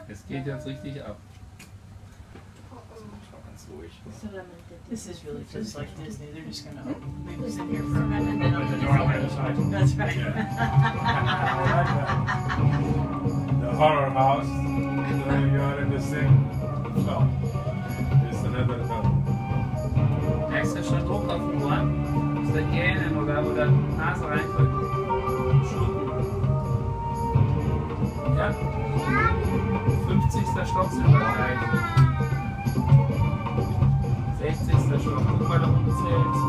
Es geht jetzt richtig ab. Ganz ruhig. This is really just like Disney. They're just gonna leave us in here for a minute and then open the door on the other side. That's right. The horror house, you are in the same. Well, it's another level. Merkst du schon Druck auf den Ohren? Musst du gähnen oder Nase reindrücken. Schlucken. Ja? 50. Stock sind wir erreicht. 60. Stock. Guck mal, da unten zählst.